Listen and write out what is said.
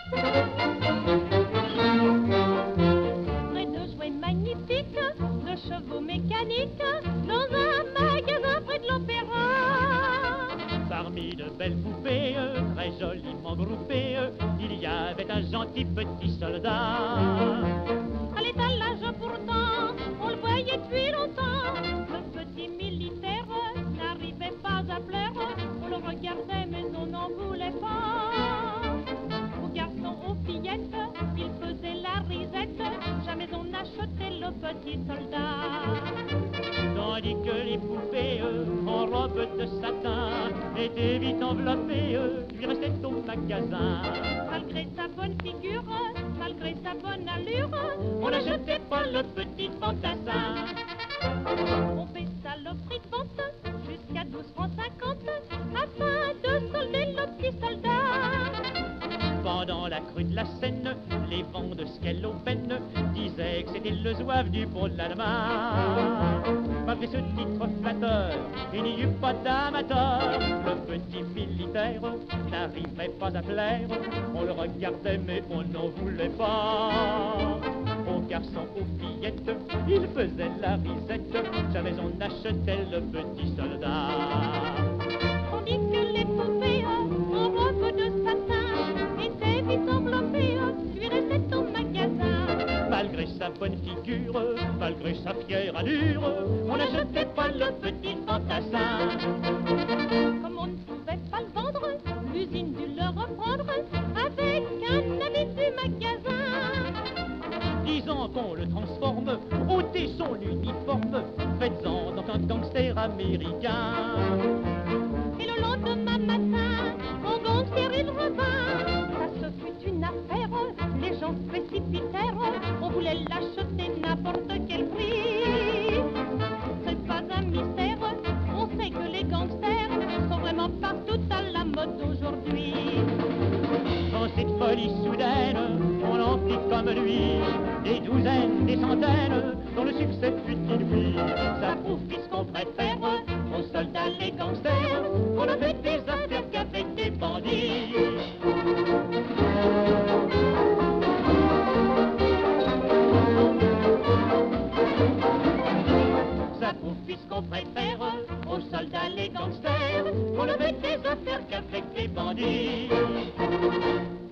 Près de jouets magnifiques, de chevaux mécaniques, dans un magasin près de l'opéra. Parmi de belles poupées, très joliment groupées, il y avait un gentil petit soldat. À l'étalage pourtant, on le voyait depuis longtemps. Le petit militaire n'arrivait pas à plaire. On le regardait mais on n'en voulait pas. Aux garçons, aux fillettes, il faisait la risette. Jamais on n'achetait le petit soldat. Tandis que les poupées en robe de satin étaient vite enveloppées, lui restait au magasin. Malgré sa bonne figure, malgré sa bonne allure, On n'achetait pas le petit fantassin. on baissa le prix de vente jusqu'à 12 francs 50 afin de solder le petit soldat. Pendant la crue de la Seine, les vents de Skelloben disaient que c'était le zouave du pont de l'Allemagne. Malgré ce titre flatteur, il n'y eut pas d'amateur. Le petit militaire n'arrivait pas à plaire. On le regardait mais on n'en voulait pas. Aux garçons, aux fillettes, il faisait la risette. Jamais on n'achetait le petit soldat. Tandis que les poupées en robe de satin étaient vite enveloppées, lui restait au magasin. Malgré sa bonne figure, malgré sa fière allure, on n'achetait pas le petit fantassin. Comme on ne pouvait pas le vendre, l'usine dut le reprendre avec un avis du magasin. Disant qu'on le transforme, ôtez son uniforme, faites-en donc un gangster américain. Et le lendemain matin, en gangster il revint. Ça ce fut une affaire, les gens se précipitèrent. On voulait l'acheter n'importe quel prix. C'est pas un mystère, on sait que les gangsters sont vraiment partout à la mode aujourd'hui. Dans cette folie soudaine, on en fit comme lui, des douzaines, des centaines, dont le succès fut inouï. Ça prouve puisqu'on préfère aux soldats les gangsters. On ne fait des affaires qu'avec des bandits. Ça prouve puisqu'on préfère aux soldats les gangsters. On ne fait des affaires qu'avec des bandits.